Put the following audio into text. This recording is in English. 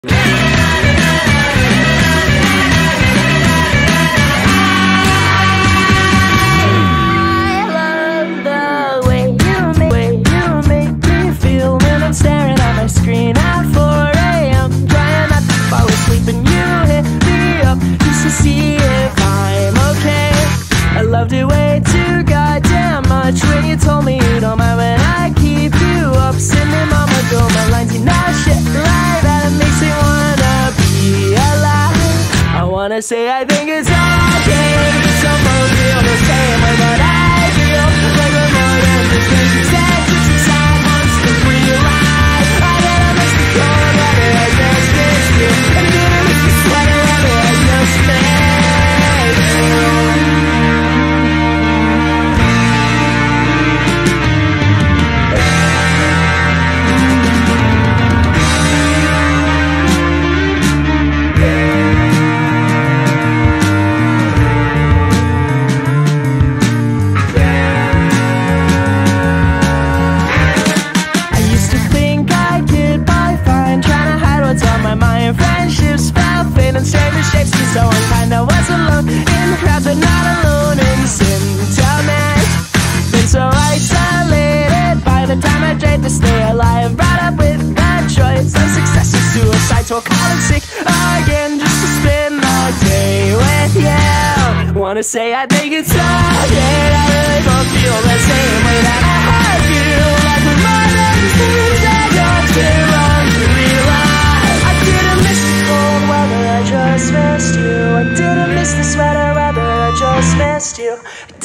Screen at 4 AM, trying not to fall asleep, and you hit me up just to see if I'm okay. I loved it way too goddamn much when you told me you don't mind when I keep you up, sending mama through my lines. You know shit like that, it makes me wanna be alive. I wanna say I think it's okay, some folks feel the same way, but I feel like we're more than just crazy sex. It's inside wants to realize. Friendships fell thin and strange shapes, and so I kinda was alone in the crowd, but not alone in sentiment. Been so isolated by the time I tried to stay alive, brought up with the choice of success or suicide, so I call it sick again just to spend the day with you. Wanna say I think it's okay, I really don't feel the same way that I feel, like we're more than just things that don't feel wrong to realize. I just missed you. I didn't miss the sweater weather, I just missed you.